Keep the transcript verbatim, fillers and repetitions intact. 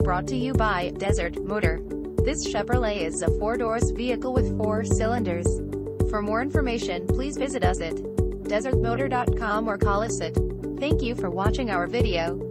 Brought to you by Desert Motor. This Chevrolet is a four-doors vehicle with four cylinders. For more information, please visit us at desert motor dot com or call us at. Thank you for watching our video.